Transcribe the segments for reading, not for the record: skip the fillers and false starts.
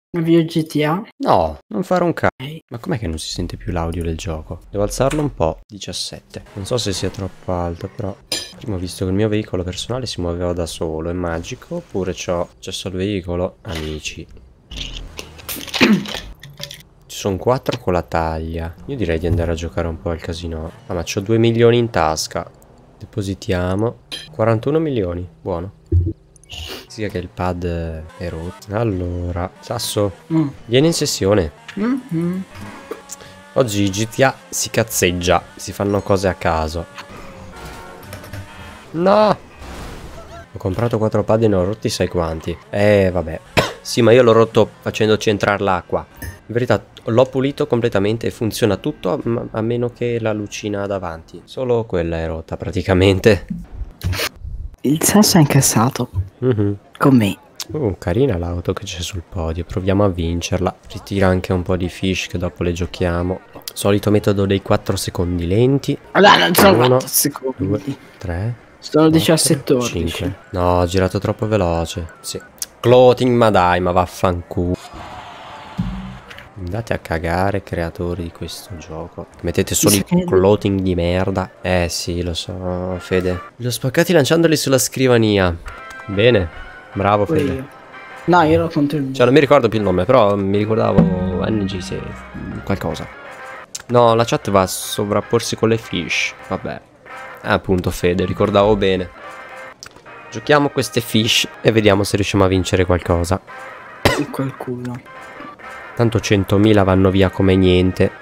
Avvio GTA? No, non fare un cazzo. Ok. Ma com'è che non si sente più l'audio del gioco? Devo alzarlo un po'. 17. Non so se sia troppo alto, però prima ho visto che il mio veicolo personale si muoveva da solo. È magico? Oppure c'ho accesso al veicolo? Amici. Ci sono 4 con la taglia. Io direi di andare a giocare un po' al casino. Ah, ma c'ho 2 milioni in tasca. Depositiamo. 41 milioni. Buono. Sia che il pad è rotto. Allora, Sasso, vieni in sessione. Oggi GTA si cazzeggia, si fanno cose a caso. No! Ho comprato 4 pad e ne ho rotti sai quanti. Vabbè. Sì, ma io l'ho rotto facendoci entrare l'acqua. In verità l'ho pulito completamente e funziona tutto a meno che la lucina davanti. Solo quella è rotta praticamente. Il Sasso è incassato. Con me. Carina l'auto che c'è sul podio. Proviamo a vincerla. Ritira anche un po' di fish che dopo le giochiamo. Solito metodo dei 4 secondi lenti. Allora, non sono 1, 4 secondi. 2, 3. Sono 17 ore. 5. No, ho girato troppo veloce. Sì. Clothing, ma dai, ma vaffanculo. Andate a cagare, creatori di questo gioco. Mettete solo i clothing di merda. Sì, lo so, Fede. Li ho spaccati lanciandoli sulla scrivania. Bene, bravo Fede. Io. No, io ero contro il... Cioè, non mi ricordo più il nome, però mi ricordavo NG se qualcosa. No, la chat va a sovrapporsi con le fish. Vabbè. Appunto, Fede, ricordavo bene. Giochiamo queste fish e vediamo se riusciamo a vincere qualcosa. Qualcuno. Tanto 100.000 vanno via come niente.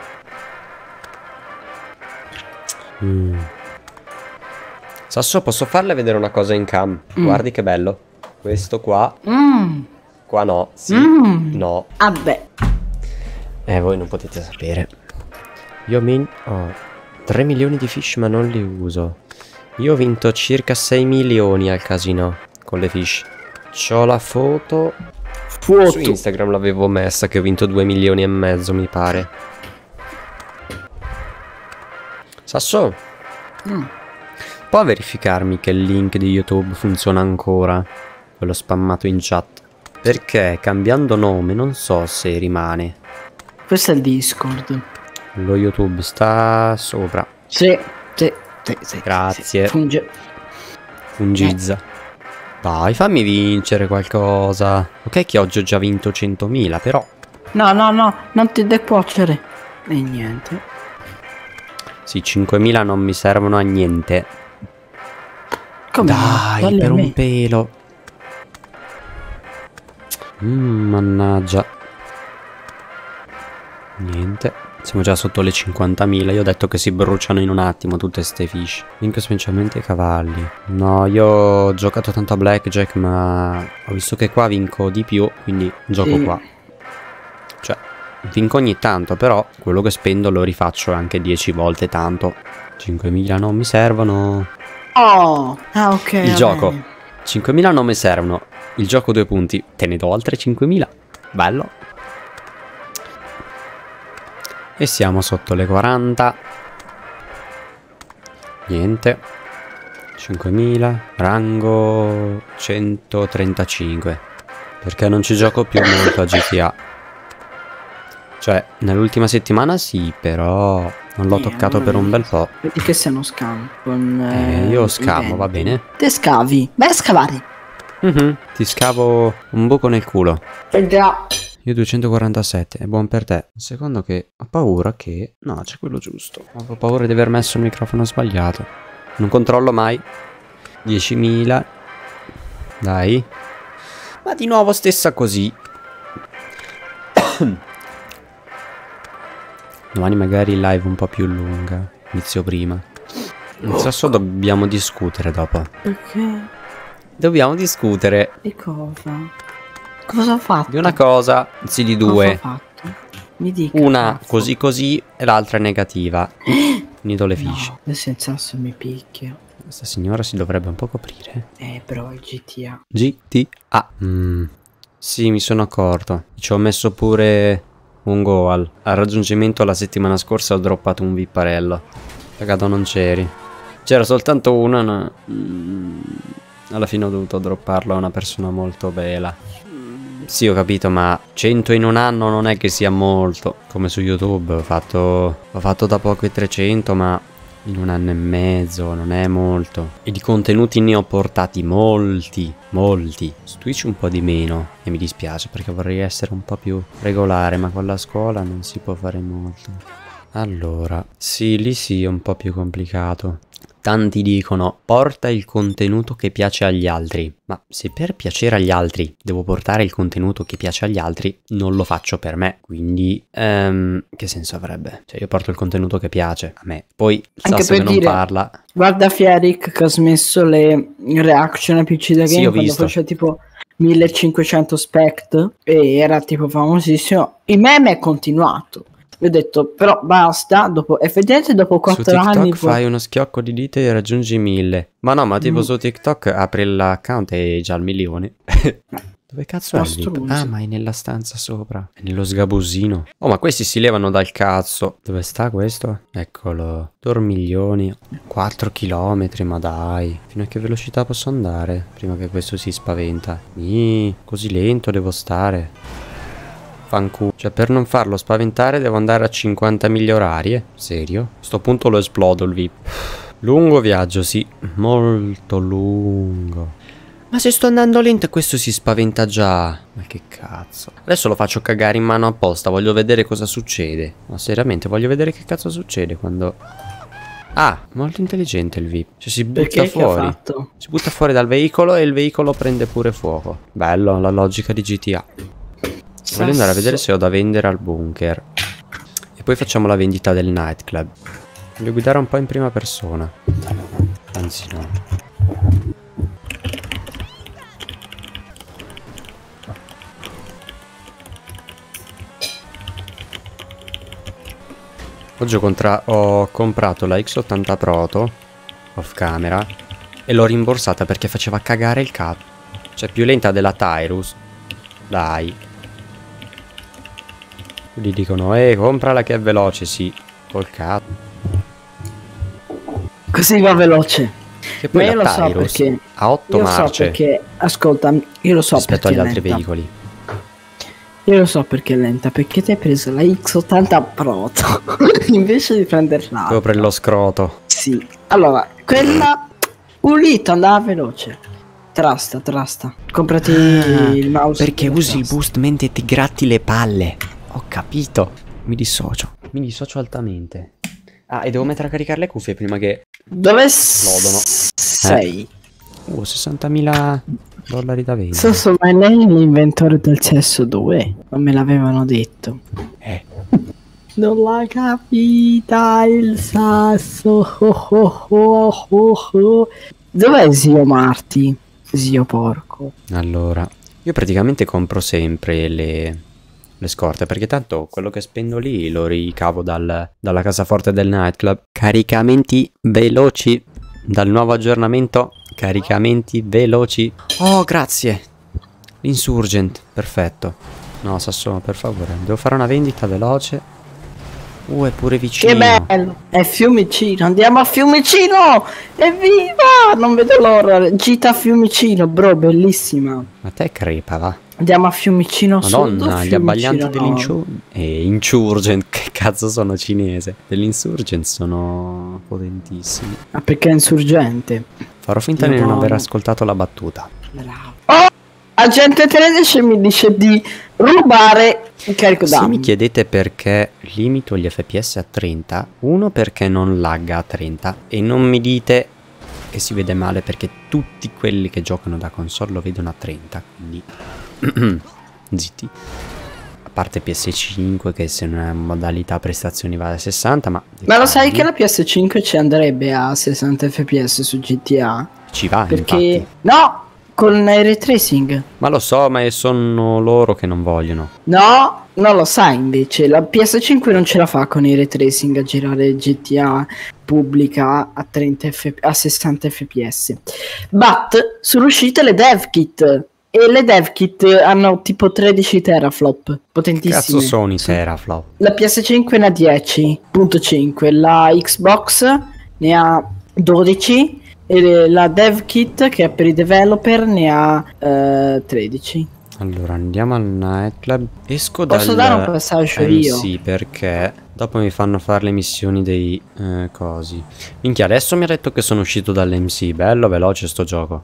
Sasso, posso farle vedere una cosa in cam? Guardi che bello. Questo qua. Qua no. Sì. No. Vabbè. Voi non potete sapere. Io ho 3 milioni di fish ma non li uso. Io ho vinto circa 6 milioni al casino con le fish. C'ho la foto. Su Instagram l'avevo messa che ho vinto 2 milioni e mezzo mi pare. Sasso, può verificarmi che il link di YouTube funziona ancora? Quello spammato in chat. Perché cambiando nome non so se rimane. Questo è il Discord. Lo YouTube sta sopra. Sì. Grazie. Funge. Fungizza. Dai, fammi vincere qualcosa. Ok che oggi ho già vinto 100.000, però... No, non ti decuocere. E niente. Sì, 5.000 non mi servono a niente. Come? Dai, per un pelo. Mannaggia. Niente. Siamo già sotto le 50.000. Io ho detto che si bruciano in un attimo tutte ste fish. Vinco specialmente i cavalli. No, io ho giocato tanto a blackjack, ma ho visto che qua vinco di più, quindi gioco qua. Cioè, vinco ogni tanto, però quello che spendo lo rifaccio anche 10 volte tanto. 5.000 non mi servono. Oh, ok. Il gioco. 5.000 non mi servono. Il gioco 2 punti. Te ne do altre 5.000. Bello. E siamo sotto le 40. Niente. 5.000. Rango 135. Perché non ci gioco più molto a GTA. Cioè, nell'ultima settimana sì, però non l'ho toccato per un bel po'. Vedi che sei uno scam. Io scavo, va bene? Te scavi. Vai a scavare. Ti scavo un buco nel culo. Già. Io 247, è buon per te. Un secondo che ho paura che... No, c'è quello giusto. Ho paura di aver messo il microfono sbagliato. Non controllo mai. 10.000. Dai. Ma di nuovo stessa così. Domani magari live un po' più lunga. Inizio prima. Non so se dobbiamo discutere dopo. Perché? Dobbiamo discutere. Di cosa? Cosa ho fatto? Di una cosa, anzi di due. Cosa ho fatto? Mi dica. Una così così e l'altra negativa. Finito le fish. No, nel senso mi picchia. Questa signora si dovrebbe un po' coprire. Però il GTA. GTA. Sì, mi sono accorto. Ci ho messo pure un goal. Al raggiungimento la settimana scorsa ho droppato un vipparello. Peccato non c'eri. C'era soltanto uno. Alla fine ho dovuto dropparlo a una persona molto bella. Sì, ho capito, ma 100 in un anno non è che sia molto. Come su YouTube, ho fatto da poco i 300, ma in un anno e mezzo non è molto. E di contenuti ne ho portati molti. Su Twitch un po' di meno. E mi dispiace perché vorrei essere un po' più regolare, ma con la scuola non si può fare molto. Allora, sì, lì sì, è un po' più complicato. Tanti dicono porta il contenuto che piace agli altri, ma se per piacere agli altri devo portare il contenuto che piace agli altri, non lo faccio per me, quindi che senso avrebbe? Cioè io porto il contenuto che piace a me, poi il Anche sasso per che non dire, parla. guarda Fieric che ha smesso le reaction a PC The Game, Sì, ho quando visto. faceva tipo 1500 spect e era tipo famosissimo. Il meme è continuato. Io ho detto però basta, dopo effettivamente dopo 4 Su TikTok anni fai uno schiocco di dita e raggiungi 1000. Ma no, ma tipo su TikTok apri l'account e hai già il milione. Dove cazzo è il VIP? Ah, ma è nella stanza sopra. È nello sgabusino. Oh, ma questi si levano dal cazzo. Dove sta questo? Eccolo. Dormiglioni. 4 chilometri, ma dai. Fino a che velocità posso andare? Prima che questo si spaventa. Così lento devo stare. Fanculo. Cioè, per non farlo spaventare devo andare a 50 miglia orarie? Serio? A sto punto lo esplodo il VIP. Lungo viaggio, sì. Molto lungo. Ma se sto andando lento e questo si spaventa già. Ma che cazzo. Adesso lo faccio cagare in mano apposta. Voglio vedere cosa succede. Ma seriamente voglio vedere che cazzo succede quando... Ah, molto intelligente il VIP. Cioè si butta fuori. Si butta fuori dal veicolo e il veicolo prende pure fuoco. Bello, la logica di GTA. Voglio andare a vedere se ho da vendere al bunker. E poi facciamo la vendita del nightclub. Voglio guidare un po' in prima persona. Anzi no. Oggi ho comprato la X80 Proto off camera e l'ho rimborsata perché faceva cagare il cazzo. Cioè più lenta della Tyrus. Dai. Gli dicono, comprala che è veloce, sì. Col cazzo. Così va veloce. Che poi ma io la lo so Tyrus perché ha 8 io marce. so perché, ascolta, io lo so rispetto perché agli altri lenta. veicoli. Io lo so perché è lenta, perché ti hai preso la X80 Proto invece di prenderla. Devo prendere lo scroto. Sì. Allora, quella pulita andava veloce. Trasta. Comprati il mouse. Perché usi il boost mentre ti gratti le palle. Ho capito. Mi dissocio altamente. Ah, e devo mettere a caricare le cuffie prima che Dove esplodono. sei? 60.000 dollari da vendere. Sasso, ma lei è l'inventore del cesso 2? Non me l'avevano detto. Non l'ha capita il sasso. Dov'è zio Marti? Zio porco. Allora, io praticamente compro sempre le scorte, perché tanto quello che spendo lì lo ricavo dalla cassaforte del nightclub. Caricamenti veloci dal nuovo aggiornamento. Caricamenti veloci. Oh, grazie. L'insurgent, perfetto. No, Sasso, per favore, devo fare una vendita veloce. È pure vicino. Che bello. È Fiumicino. Andiamo a Fiumicino. Evviva. Non vedo l'ora. Gita a Fiumicino, bro, bellissima. Ma te crepa, va. Andiamo a Fiumicino. Madonna, gli abbaglianti dell'Insurgent. Che cazzo sono cinese? Dell'Insurgent sono potentissimi. Ma perché è insurgente? Farò finta di non aver ascoltato la battuta. Bravo. Oh! Agente 13 mi dice di rubare il carico Se d'armi. mi chiedete perché limito gli FPS a 30, uno perché non lagga a 30 e non mi dite che si vede male perché tutti quelli che giocano da console lo vedono a 30, quindi zitti. A parte PS5 che se non è modalità prestazioni va a 60, ma lo sai che la PS5 ci andrebbe a 60 fps su GTA? ci va, Perché infatti. no, con il ray tracing. Ma lo so, ma sono loro che non vogliono. No, non lo sai invece. La PS5 non ce la fa con il ray tracing a girare GTA pubblica a 60 fps. But sono uscite le dev kit. E le dev kit hanno tipo 13 teraflop, potentissime. Cazzo sono i teraflop? La PS5 ne ha 10.5, la Xbox ne ha 12 e la dev kit che è per i developer ne ha 13. Allora andiamo al nightclub. Esco Posso dare un passaggio io? Sì, perché dopo mi fanno fare le missioni dei cosi. Minchia, adesso mi ha detto che sono uscito dall'MC. Bello veloce sto gioco.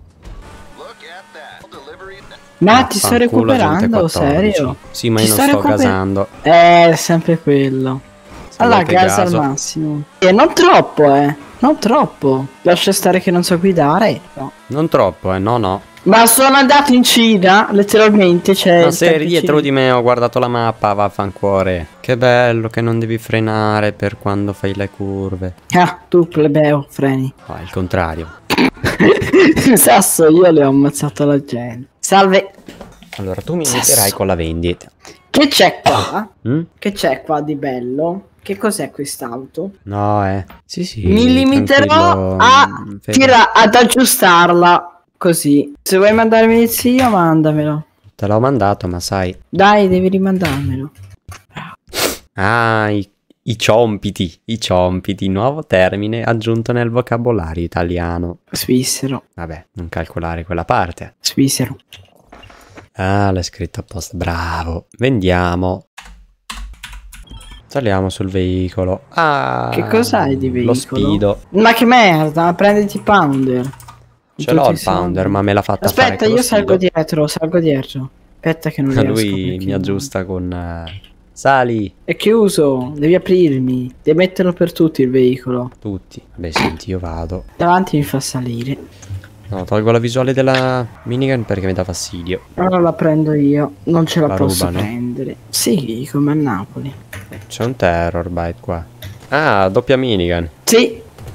Ma ti sto Fanculo, gente recuperando, 14. serio? Sì, ma Ti io non sto gasando. Sempre quello. Se Allora, volete gas al gaso. massimo. E non troppo, non troppo. Lascia stare che non so guidare. No. Non troppo, no, no. Ma sono andato in Cina, letteralmente. C'è Ma il se eri tempo dietro cinese. di me, ho guardato la mappa, vaffancuore. Che bello che non devi frenare per quando fai le curve. Ah, tu plebeo, freni. No, è il contrario. Sasso, io le ho ammazzato la gente. Salve. Allora, tu mi inviterai con la vendita. Che c'è qua? Mm? Che c'è qua di bello? Che cos'è quest'auto? No, sì, sì. Mi limiterò tranquillo, ad aggiustarla. Così. Se vuoi mandarmi il zio, mandamelo. Te l'ho mandato, ma sai. Dai, devi rimandarmelo. Ah, i ciompiti, nuovo termine aggiunto nel vocabolario italiano. Svizzero. Vabbè, non calcolare quella parte. Svizzero. Ah, l'hai scritto apposta, bravo. Vendiamo. Saliamo sul veicolo. Ah, Che cos'hai di veicolo? Lo Speedo. Ma che merda, prenditi Pounder. Ce l'ho il Pounder, ma me l'ha fatta fare Aspetta, con lo io salgo Speedo. dietro. Aspetta che non riesco. Lui perché mi no. aggiusta con... Sali. È chiuso, devi aprirmi. Devi metterlo per tutti il veicolo. Tutti. Vabbè, senti, io vado. Davanti mi fa salire. No, tolgo la visuale della minigun perché mi dà fastidio. Ora la prendo io. Non ce la La posso rubano? prendere. Sì, come a Napoli. C'è un terror bite qua. Ah, doppia minigun. Sì.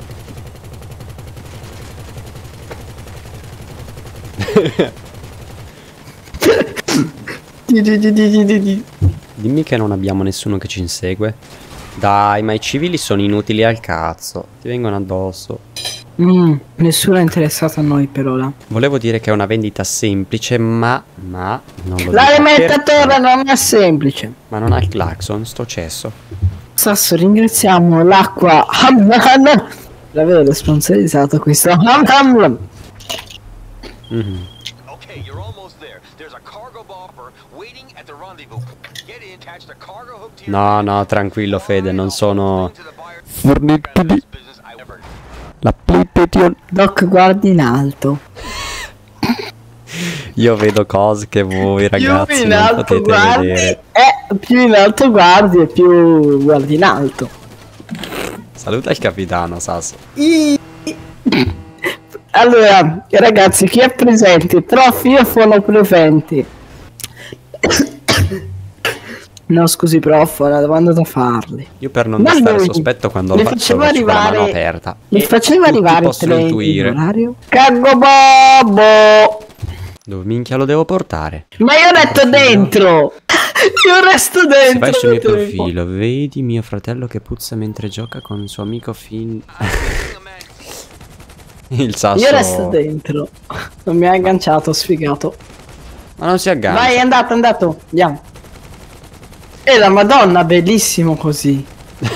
Dimmi che non abbiamo nessuno che ci insegue. Dai, ma i civili sono inutili al cazzo. Ti vengono addosso. Nessuno è interessato a noi per ora. Volevo dire che è una vendita semplice, ma non lo dico L'alimentatore perché. non è semplice. Ma non ha il clacson, sto cesso. Sasso, ringraziamo l'acqua. Davvero sponsorizzato questo. Mhm. Okay, you're almost there. There's a cargo bopper waiting at the rendezvous. Get in, attach the cargo hook to your No, tranquillo Fede, non sono... forniti di La PlayStation. Doc, guardi in alto. Io vedo cose che voi ragazzi più in non alto potete guardi, vedere. più in alto guardi e più guardi in alto. Saluta il capitano, Sasso. Allora, ragazzi, chi è presente? Troppi io sono presenti. No, scusi, prof, ora devo andare a farli. Io per non Ma destare lui sospetto quando mi lo faccio faceva con la mano arrivare- aperta. Mi faceva Tutti arrivare il possono treno in intuire. orario. Cargo Bobo! Dove minchia lo devo portare? Ma io resto dentro! Io resto Se dentro! vai sul mio vedete? profilo, vedi mio fratello che puzza mentre gioca con il suo amico Finn. Il sasso. Io resto dentro. Non mi ha agganciato, sfigato. Ma non si aggancia. Vai, è andato. Andiamo. E la Madonna, bellissimo così.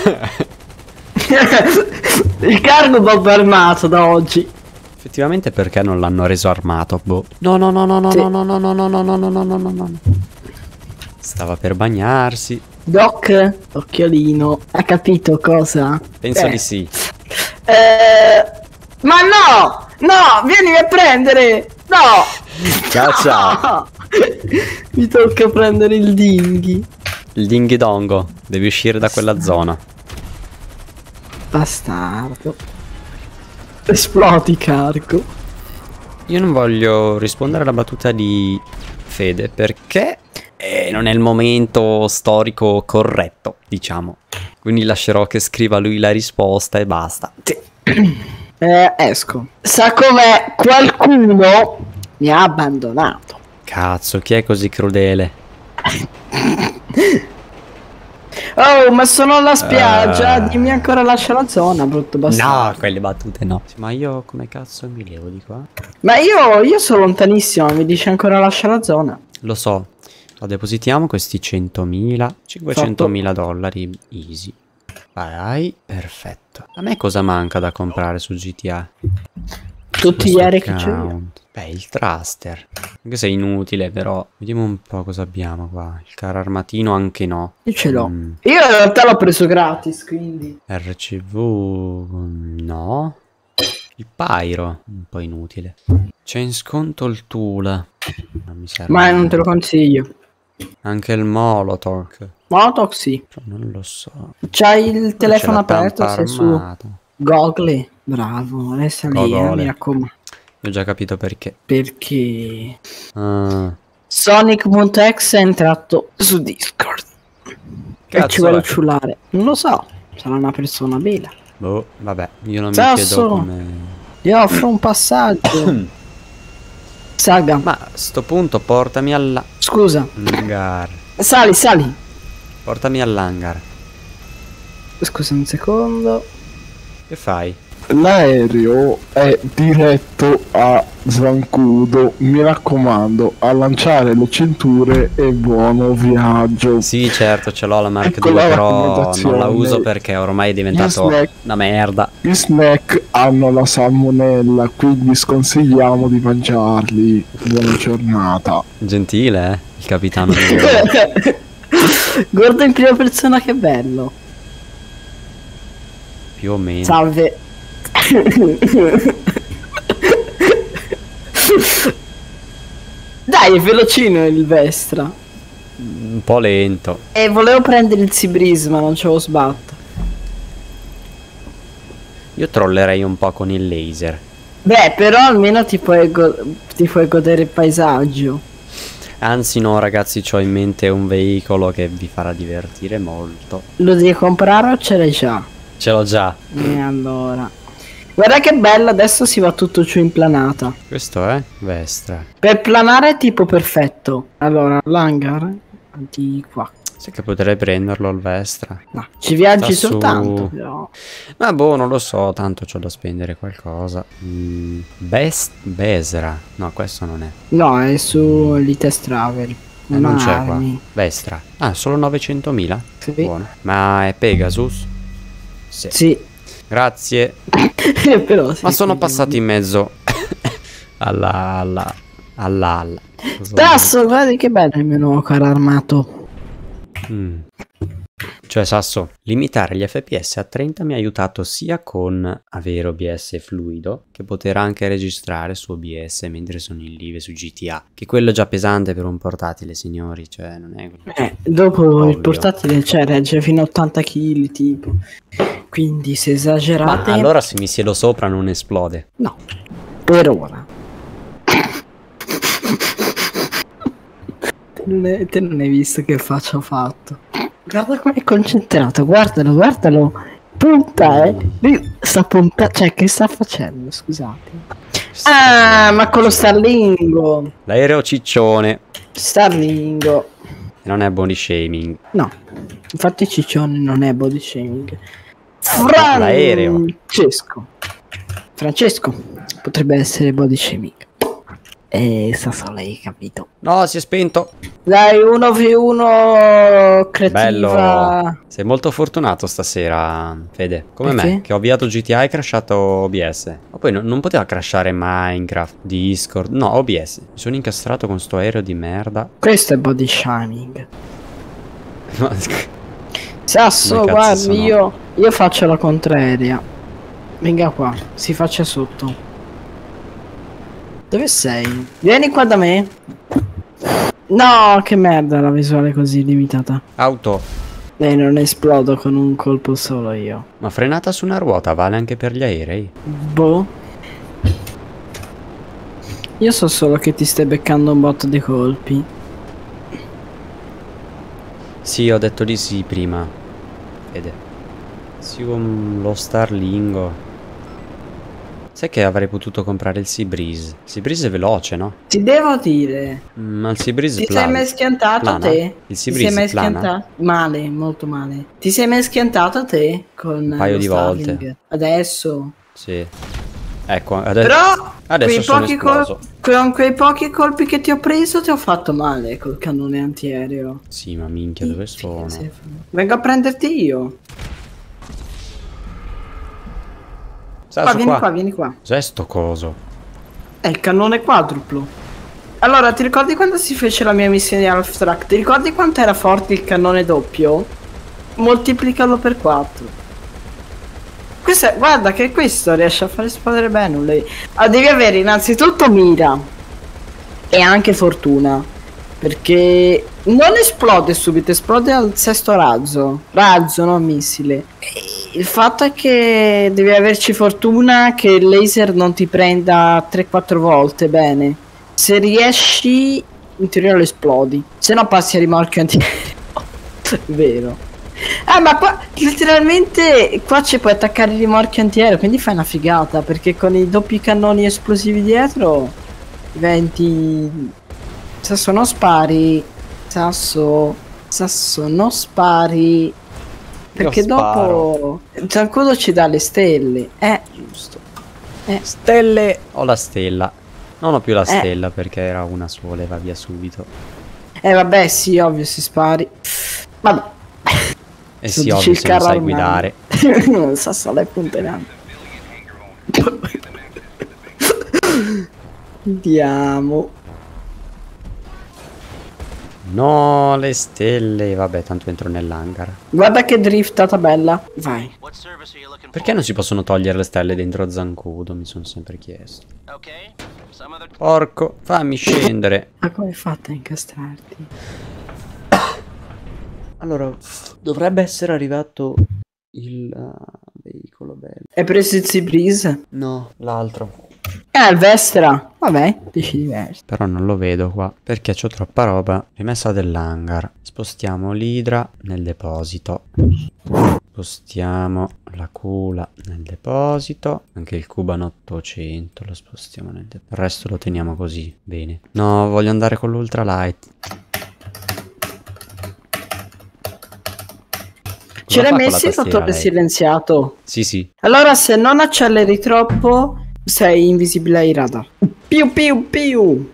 Il cargo Bob armato da oggi. Effettivamente perché non l'hanno reso armato? Boh. No. Stava per bagnarsi. Doc, occhiolino. Ha capito cosa? Penso di sì. Ma no! No, vienimi a prendere! No! Ciao. Mi tocca prendere il dinghy. Il dinghy dongo. Devi uscire da quella zona. Bastardo. Esplodi cargo. Io non voglio rispondere alla battuta di Fede perché non è il momento storico corretto, diciamo. Quindi lascerò che scriva lui la risposta e basta. Esco. Sa com'è? Qualcuno mi ha abbandonato. Cazzo, chi è così crudele? Oh, ma sono alla spiaggia. Dimmi ancora lascia la zona, brutto bastardo. No, quelle battute no. Ma io come cazzo mi levo di qua? Ma io sono lontanissimo. Mi dice ancora lascia la zona. Lo so. Lo depositiamo questi 100.000, 500.000 dollari easy. Vai, perfetto. A me cosa manca da comprare su GTA? Tutti gli aerei che c'è. Beh, il thruster. Anche se è inutile, però. Vediamo un po' cosa abbiamo qua. Il carro armatino anche no. Io ce l'ho. Io in realtà l'ho preso gratis, quindi. RCV no. Il pyro, un po' inutile. C'è in sconto il Tula. Non mi serve. Ma non te lo consiglio. Anche il Molotov. Molotov sì. Non lo so. C'hai il telefono C'è la aperto, tampa sei su armata. Google. Bravo, resta lì, Gogole. mi raccomando. Io ho già capito perché. Perché Ah, Sonic.exe è entrato su Discord. E cazzo ci vuole è? ciullare. Non lo so, sarà una persona bella. Boh, vabbè, io non mi Sasso. chiedo come... Ti offro un passaggio. Saga, Ma a sto punto portami scusa, all'hangar. sali. Portami all'hangar. Scusa un secondo. Che fai? L'aereo è diretto a Zancudo, mi raccomando, a lanciare le cinture e buono viaggio. Sì, certo, ce l'ho la Mark Ecco 2, la però non raccomandazione. la uso perché ormai è diventato Gli snack. una merda. Gli snack hanno la salmonella, quindi sconsigliamo di mangiarli. Buona giornata. Gentile, il capitano. Guarda in prima persona che bello. Più o meno. Salve. Dai, è velocino il Vestra. Un po' lento. E volevo prendere il Sea Breeze, ma non ce lo sbatto. Io trollerei un po' con il laser. Beh, però almeno ti puoi godere il paesaggio. Anzi no ragazzi, c'ho in mente un veicolo che vi farà divertire molto. Lo devi comprare o ce l'hai già? Ce l'ho già. E allora. Guarda che bello, adesso si va tutto giù in planata. Questo è Vestra. Per planare è tipo perfetto. Allora, l'hangar di qua. Sai che potrei prenderlo il Vestra. No, ci viaggi Sta su. soltanto, però. Ma boh, non lo so, tanto c'ho da spendere qualcosa. Besra. No, questo non è. No, è su l'Ites Travel. Non c'è qua. armi. Vestra. Ah, solo 900.000? Sì. Buono. Ma è Pegasus? Sì. Sì. Grazie. Però sì, Ma sono sì, passati in mezzo alla. Tasso, guarda che bello il mio nuovo carro armato. Cioè Sasso, limitare gli FPS a 30 mi ha aiutato sia con avere OBS fluido che poter anche registrare su OBS mentre sono in live su GTA, che quello è già pesante per un portatile, signori, cioè non è... Dopo Ovvio. il portatile regge fino a 80 kg tipo. Quindi se Ma esagerate. allora se mi siedo sopra non esplode. No, per ora. Te non hai visto che faccia ho fatto. Guarda come è concentrato, guardalo. Punta, Lui sta puntando, cioè che sta facendo, scusate. Ah, ma con lo starlingo. L'aereo ciccione. Starlingo. Non è body shaming. No, infatti Ciccione non è body shaming. L'aereo. Francesco potrebbe essere body shaming. Sta solo hai capito. No, si è spento. Dai, 1v1 creativa. Bello. Sei molto fortunato stasera, Fede. Come Perché? me, che ho avviato GTA e crashato OBS. Ma poi non poteva crashare Minecraft, Discord. No, OBS. Mi sono incastrato con sto aereo di merda. Questo è body shaming. Ma- Sasso, Come cazzo guardi, sono? io faccio la contraria. Venga qua, si faccia sotto. Dove sei? Vieni qua da me. No, che merda la visuale così limitata. Auto. Non esplodo con un colpo solo io. Ma frenata su una ruota vale anche per gli aerei? Boh. Io so solo che ti stai beccando un botto di colpi. Sì, ho detto di sì prima. Fede. Sì, con lo starlingo. Sai che avrei potuto comprare il Sea Breeze? Sea Breeze è veloce, no? Ti devo dire. Ma il Sea Breeze Ti sei mai schiantato plana? te? Il Sea Ti sei mai Breeze plana? schiantato? Male, molto male. Ti sei mai schiantato te con Un paio lo di Starlink? volte. Adesso. Sì. Ecco, adesso... Però Adesso quei sono pochi esploso. con quei pochi colpi che ti ho preso ti ho fatto male col cannone antiaereo. Sì, ma minchia, dove sono? Vengo a prenderti io. Sta Qua, su vieni qua, vieni qua. Cos'è sto coso? È il cannone quadruplo. Allora, ti ricordi quando si fece la mia missione di Half Track? Ti ricordi quanto era forte il cannone doppio? Moltiplicalo per 4. Guarda che questo riesce a fare esplodere bene lei. Devi avere innanzitutto mira e anche fortuna, perché non esplode subito, esplode al sesto razzo, non missile. E il fatto è che devi averci fortuna che il laser non ti prenda 3-4 volte bene. Se riesci, in teoria lo esplodi, se no passi a rimorchio antiaereo. Vero. Ma qua letteralmente qua ci puoi attaccare il rimorchio antiaereo, quindi fai una figata, perché con i doppi cannoni esplosivi dietro diventi... Sasso non spari, Sasso non spari, perché dopo Zancudo ci dà le stelle. Giusto. Stelle. Ho la stella. Non ho più la stella perché era una sola e va via subito. Vabbè, sì, ovvio, si spari. Vabbè. E sì, ovvio, se non sai guidare. Non sa solo punterando. Andiamo. No, le stelle. Vabbè, tanto entro nell'hangar. Guarda che driftata bella. Vai. Perché non si possono togliere le stelle dentro Zancudo? Mi sono sempre chiesto. Porco, fammi scendere. Ma come hai fatto a incastrarti? Allora, dovrebbe essere arrivato il veicolo bello. Hai preso il Sea Breeze? No, l'altro. Il Vestra. Vabbè, dici diverso. Però non lo vedo qua, perché c'ho troppa roba. Rimessa dell'hangar. Spostiamo l'idra nel deposito. Spostiamo la cula nel deposito. Anche il Kuban 800 lo spostiamo nel deposito. Il resto lo teniamo così, bene. No, voglio andare con l'ultralight. Ce l'hai messo il fattore silenziato? Sì, sì. Allora, se non acceleri troppo, sei invisibile ai radar. Piu piu piu.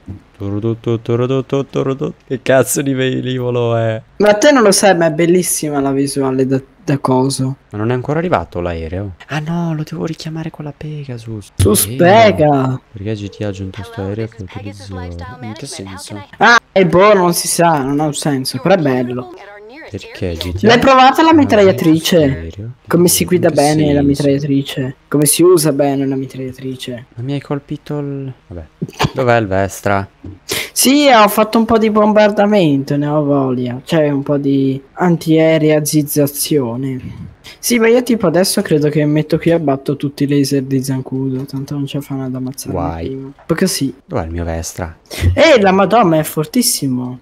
Che cazzo di velivolo è? Ma te non lo sai, ma è bellissima la visuale da coso. Ma non è ancora arrivato l'aereo? Ah no, lo devo richiamare con la Pegasus. Su Spega. Perché GT ha aggiunto sto aereo che utilizzo. In che senso? Boh, non si sa, non ha un senso, però è bello. Perché GT? L'hai provata la mitragliatrice? Come si guida bene la mitragliatrice? Come si usa bene la mitragliatrice? Ma mi hai colpito il... Vabbè. Dov'è il Vestra? Sì, ho fatto un po' di bombardamento, ne ho voglia. Cioè un po' di antiaereazizzazione. Sì, ma io tipo adesso credo che metto qui e abbatto tutti i laser di Zancudo. Tanto non ce la fanno ad ammazzare. Guai. Poi così. Dov'è il mio Vestra? La Madonna è fortissimo.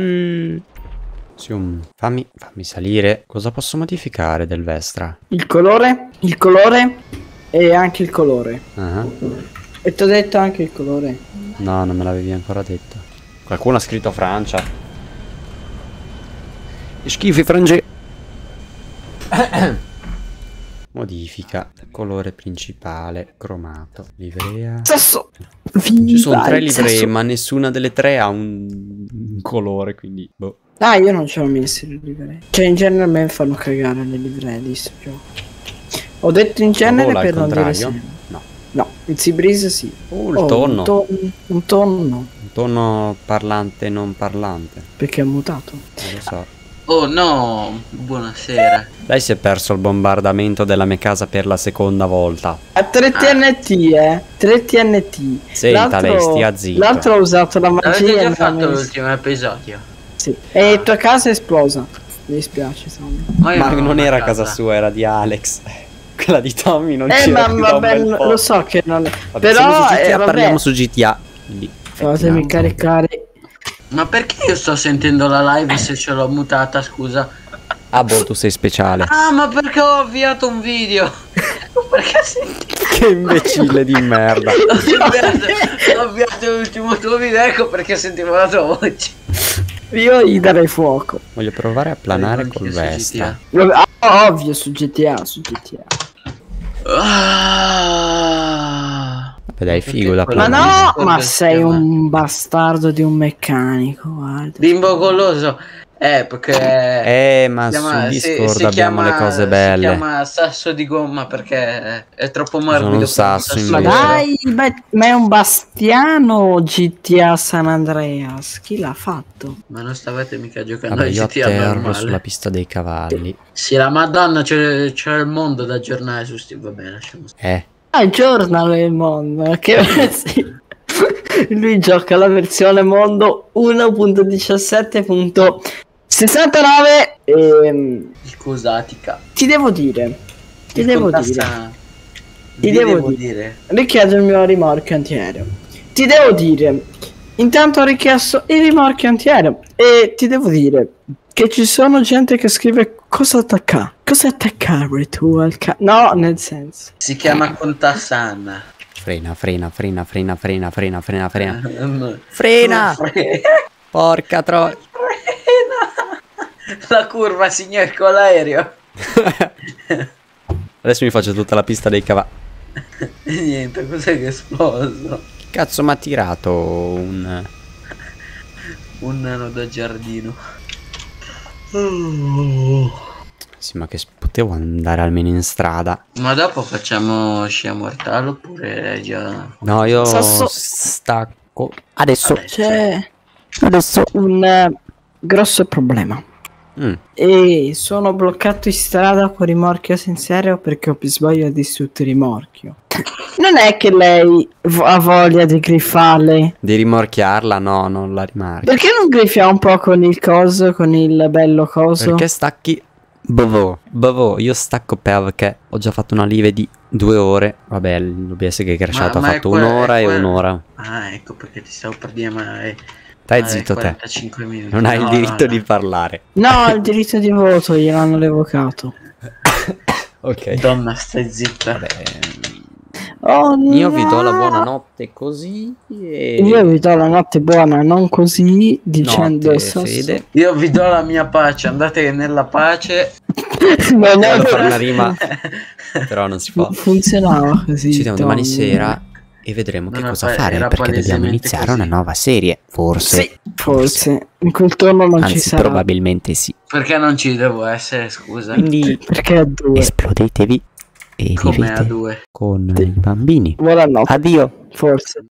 Fammi salire. Cosa posso modificare del Vestra? Il colore e anche il colore. E ti ho detto anche il colore. No, non me l'avevi ancora detto. Qualcuno ha scritto Francia. Che schifo i frange. Modifica. Colore principale. Cromato. Livrea. Sasso. Ci sono 3 livree, ma nessuna delle 3 ha un colore, quindi boh. Io non ce l'ho messo le livree. Cioè in genere a me fanno cagare le livree di sto gioco. Ho detto in genere per non dire sempre. No, il Sea Breeze sì. Il tonno. Un tonno. Un tonno parlante non parlante. Perché è mutato. Non lo so. Oh no, buonasera. Lei si è perso il bombardamento della mia casa per la seconda volta. A 3 TNT, 3 TNT. Senta, lei stia zitto. L'altro ha usato la magia. Avete già fatto l'ultimo episodio? Sì. E tua casa è esplosa. Mi dispiace, Ma non era casa sua, era di Alex. Quella di Tommy non c'era. Ma vabbè, lo so che non è. Vabbè, però parliamo su GTA. Quindi fatemi caricare. Ma perché io sto sentendo la live se ce l'ho mutata, scusa? Ah boh, tu sei speciale. Ah, ma perché ho avviato un video? Perché senti? Che imbecille di merda. Ho avviato l'ultimo tuo video, ecco perché sentivo la tua voce. Io gli darei fuoco. Voglio provare a planare col Vestra. Ovvio su GTA, Vabbè dai, figo da planare. Ma no, ma sei un bastardo di un meccanico, guarda. Bimbo goloso. Perché Ma si su chiama- Discord si abbiamo le chiama- cose belle. Si chiama sasso di gomma perché è troppo Sono morbido. un per sasso, Ma invece. dai, ma è un Bastiano GTA San Andreas. Chi l'ha fatto? Ma non stavate mica giocando Vabbè, a io GTA atterro normale. sulla pista dei cavalli. Sì, la Madonna, c'è il mondo da aggiornare su Steam. Va bene, lasciamo stare. Aggiornalo il mondo. Che sì. Lui gioca la versione mondo 1.17.69. Scusatica. Ti devo dire. Ti devo dire. dire. Richiedo il mio rimorchio antiaereo. Ti devo dire. Intanto ho richiesto il rimorchio antiaereo. E ti devo dire che ci sono gente che scrive cosa attaccare. Cosa attaccare tu al no, nel senso. Si chiama Contasana. Frena. Frena! Frena! Porca troia! La curva, signor, con l'aereo. Adesso mi faccio tutta la pista dei cavalli. E niente, cos'è che è esploso? Che cazzo mi ha tirato un... Un nano da giardino. Sì, ma che potevo andare almeno in strada. Ma dopo facciamo scia mortale oppure già... No, io Sasso- stacco. Adesso. Vabbè. C'è adesso un grosso problema. Mm. E sono bloccato in strada con rimorchio senza aereo perché ho per sbaglio distrutto il rimorchio. Non è che lei ha voglia di griffarle. Di rimorchiarla? No, non la rimarchi. Perché non grifia un po' con il coso, con il bello coso? Perché stacchi? Bovo, io stacco perché ho già fatto una live di 2 ore. Vabbè, l'OBS che è crashato ha Ma è fatto quella- un'ora è e quella- un'ora. Ah, ecco perché ti stavo per dire, ma è... Stai è zitto te. 45 minuti. Non hai il No, diritto no, di no. parlare. No, il diritto di voto gliel'hanno revocato. Ok. Donna, stai zitta. Vabbè, Oh, io vi do la no. buonanotte così e... Io vi do la notte buona, non così, dicendo Notte, Sasso. Fede. Io vi do la mia pace, andate nella pace. Non è Volevo fare una rima, però non si può. funzionava così. Ci vediamo domani Tom. sera e vedremo che Non cosa era fare, perché dobbiamo palesemente iniziare così. una nuova serie. Forse. Sì, forse. In quel turno non ci Anzi, sarà. probabilmente sì. Perché non ci devo essere, scusa? Quindi Perché a due. esplodetevi e Come a vivete due. con i bambini. Buonanotte. Addio. Forse.